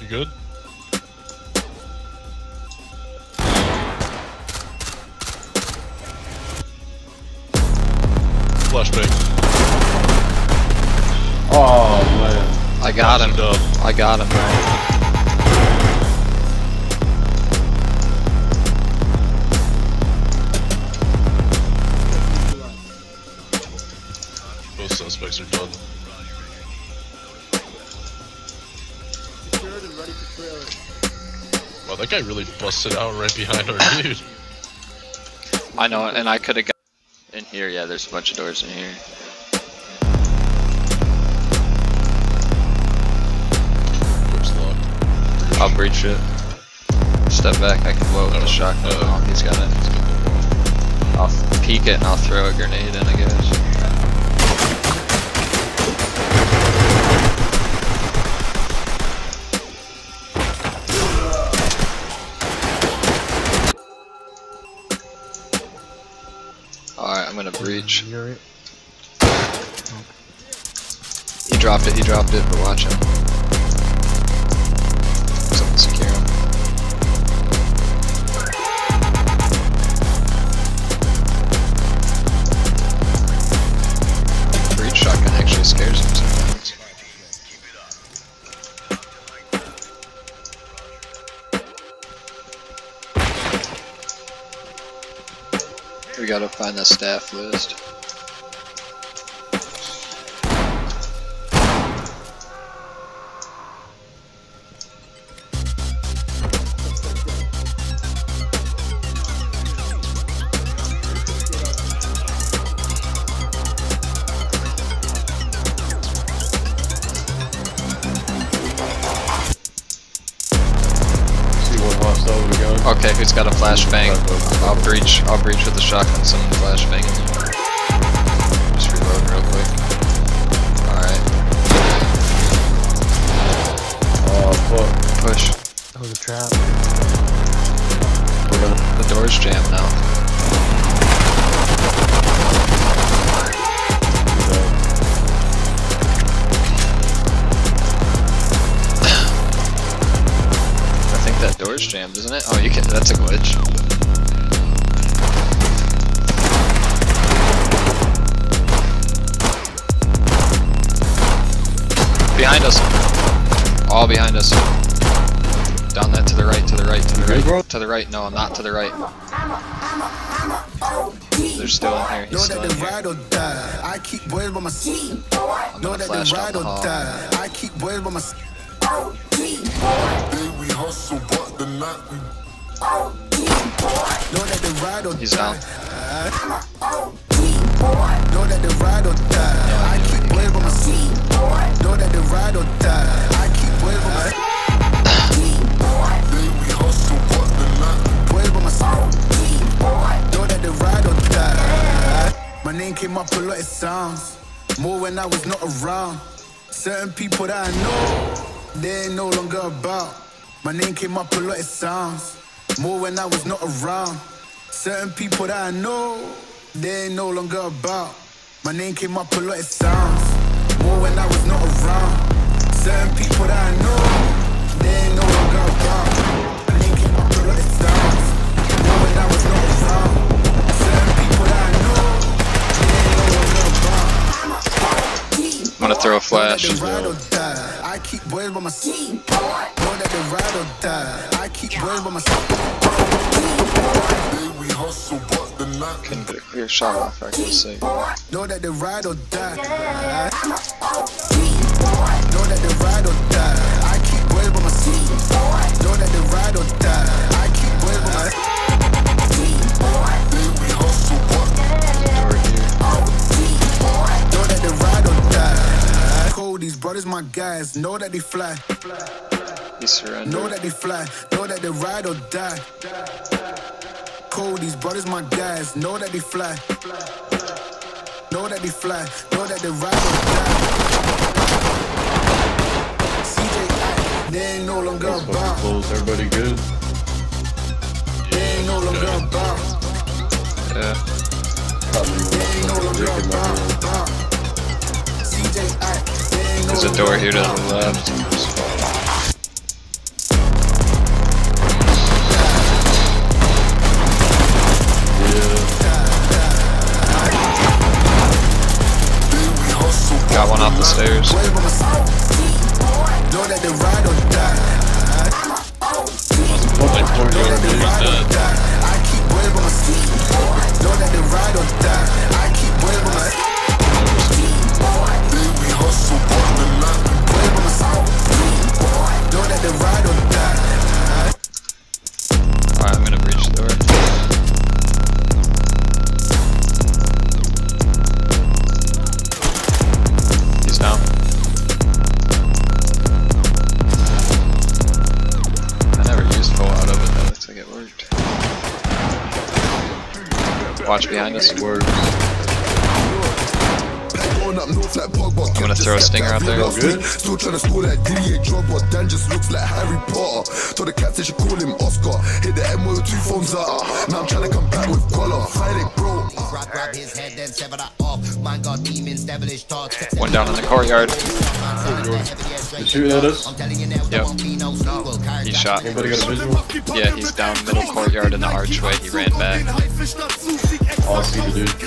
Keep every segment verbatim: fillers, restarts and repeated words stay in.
You good? Flashbang. Oh man. I got him. Up. I got him, bro. Both suspects are done. Wow, that guy really busted out right behind our dude. I know, and I could have got in here. Yeah, there's a bunch of doors in here. Door's locked. I'll breach it. Step back. I can blow it with a shotgun. Uh, Oh, he's got it. I'll peek it and I'll throw a grenade in, I guess. Alright, I'm gonna breach. He dropped it, he dropped it, but watch him. Someone secure him. Breach shotgun actually scares him sometimes. We gotta find the staff list. Okay, who's got a flashbang? I'll breach. I'll breach with the shotgun. Someone flashbang in there. Just reload real quick. All right. Oh fuck. Push. That was a trap. The door's jammed now. I think that door's jammed, isn't it? Oh, you can. That's a glitch. Behind us. All behind us. Down that to the right, to the right, to the right, to the right. No, I'm not to the right. They're still in here. He's still in here. I keep boys by my seat. I'm gonna flash down the hall. I keep boys by my seat. We hustle, but the night we know that the ride or He's down. know that the ride or die. I keep boys by my seat. Know that the ride or die. I keep boys by my seat. We hustle, but the night boys by my seat. Know that the ride or die. My name came up a lot of sounds. More when I was not around. Certain people that I know, they ain't no longer about. My name came up a lot of sounds. More when I was not around. Certain people that I know, they ain't no longer about. My name came up a lot of sounds. More when I was not around. Certain people that I know, they ain't no longer about. My name came up a lot of sounds. More when I was not around. Certain people that I know, they ain't no longer about. I'm gonna throw a flash. I keep boys by my seat. Know that the ride or die. I keep boys by my seat. We hustle, but the night Couldn't get a clear shot off, I can say. know that the ride or die. Know that the ride or die. I keep boys by my seat. Know that the ride or die. I keep boys by my seat. We hustle, but Door here. know that the ride or die. Cold, these brothers my guys. Know that they fly. He surrendered. Know that they fly. Know that they ride or die. Cold, these brothers my guys. Know that they fly. Know that they fly. Know that they ride or die. C J I, they ain't no longer It's fucking about. close. Everybody good? They ain't no longer about. Yeah. Probably They ain't no fucking longer dick in my about. room. about. C J I, they ain't no There's a longer door here to about. the left. stairs. Know that the ride or die. Know that the ride or die. I keep wave on my seat. Know that the ride or die. I keep wave on my seat. We hustle on the line. Wave on my seat. Know that the ride or die. Alright, I'm gonna breach the door. He's down. I never used full auto, but that looks like it worked. Watch behind us. Word. I'm gonna throw a stinger out there. Good. Still trying to score that D A drug, but Dan just looks like Harry Potter. Told the cats they should call him Oscar. Hit the M with two phones out. Now I'm trying to come back with color. Fight it, bro. Grab his head, then sever that off. Mine got demons, devilish thoughts. One down in the courtyard. You shooting at us? Yep. He shot. Anybody got a visual? Yeah, he's down middle courtyard in the archway. He ran back. Oh, I see the dude.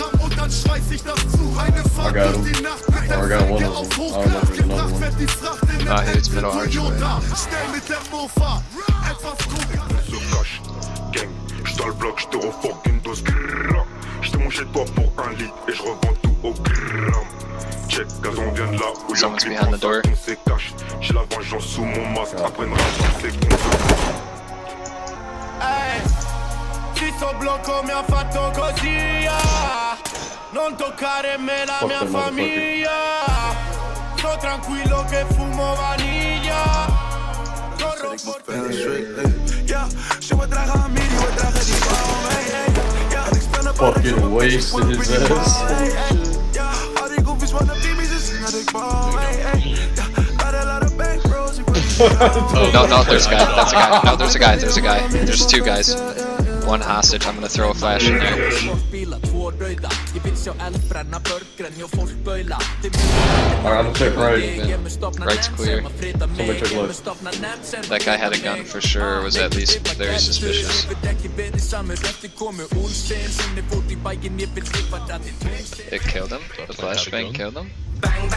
I got him. Or I got one of them. I don't know if there's another one. Ah, he was middle archway. Gang, j'suis dans le bloc, j'te refucking dose grrrr. J'te mon chez toi pour un lit et j'revends tout au gramme. Check, gazon vient de là où y'a Someone's plus behind the door. on s'est cache. J'ai la vengeance sous mon masque, après une race, c'est qu'on se Ehi, ci sto blocco mi ha fatto così, ah. Non toccare me la mia famiglia. Sto tranquillo che fumo vaniglia. Corro forte. Yeah, she would drag on me, you would drag on the Fucking wasted his ass. No, no, there's a guy. That's a guy. No, there's a guy. There's a guy. There's two guys. One hostage. I'm gonna throw a flash in there. Alright, I'm gonna check right. Right's clear. Somebody check left. That guy had a gun for sure. Or was at least very suspicious. It killed him. The flashbang killed him. Oh,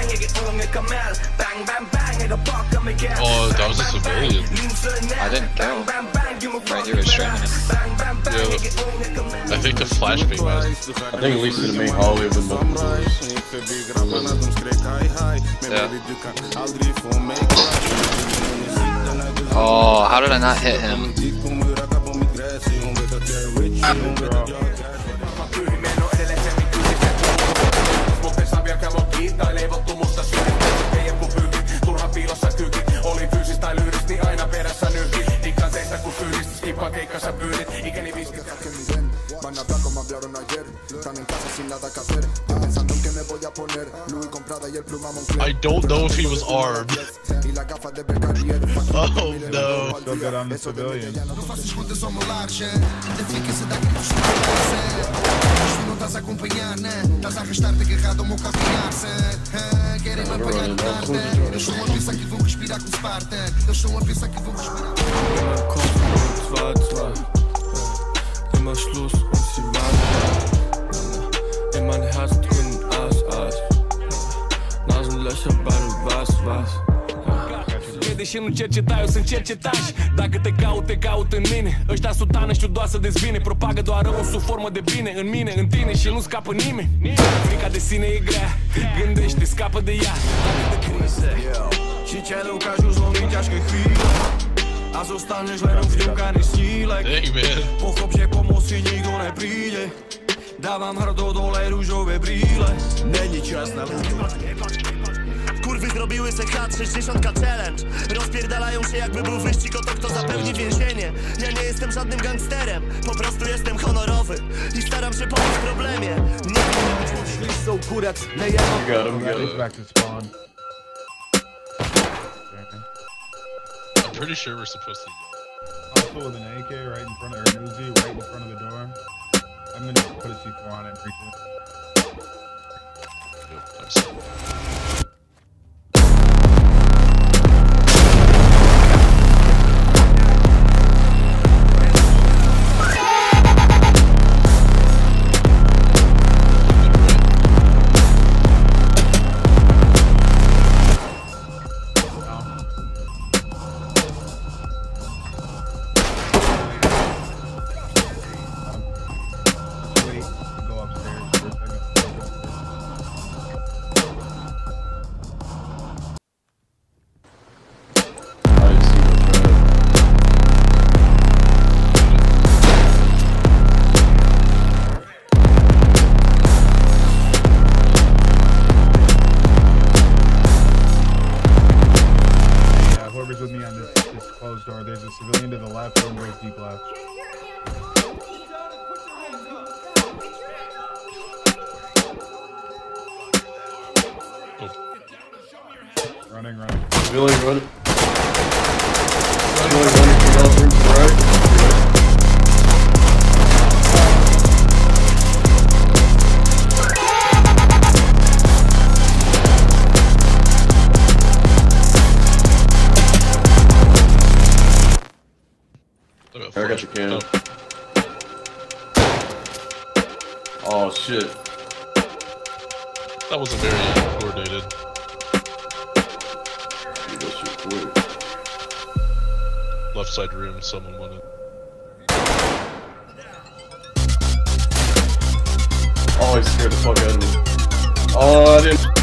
that was a civilian. I didn't kill him. Right here was streaming him. Yeah, I think the flashbang was. I think at least in the main hallway with the Yeah. Oh, how did I not hit him? I don't know if he was armed. Oh no. So good on the civilian. Immer Schluss und sie warten. In mein Herz drin Aas, Aas. Nasenlöcher, Battle, was, was. Și nu cercetai, o să-mi cercetași. Dacă te caut, te caut în mine. Ăștia sutană, știu doar să dezbine. Propagă doar rău sub formă de bine. În mine, în tine și nu scapă nimeni. Frica de sine e grea. Gândește, scapă de ea. Și celul că ajuns la mine ťažké chvíle. A zostaneš len v ňukaný snílek. Pochop, že pomoci nikto nepríde. Dávam hrdo dole rúžové brýle. Není čas na ľudí. Kurwy zrobiły se H sześćdziesiąt challenge. Rozpierdalają się jakby był wyścig o to, kto zapewni więzienie. Ja nie jestem żadnym gangsterem, po prostu jestem honorowy i staram się pomóc w problemie. Nie wiem, są kurat, nie ja. Got him, got him. Back to spawn. I'm pretty sure we're supposed to. Also with an A K right in front of her Uzi, right in front of the door. I'm gonna put a C four on it and breach it. Yep, nice. This closed door. There's a civilian to the left. One goes deep left. Running, running. Civilian running. Civilian running from out room to the right. I got the cannon. Oh. oh shit. That wasn't very coordinated. Dude, that shit quick. Left side room, someone wanted. Oh, he scared the fuck out of me. Oh, I didn't.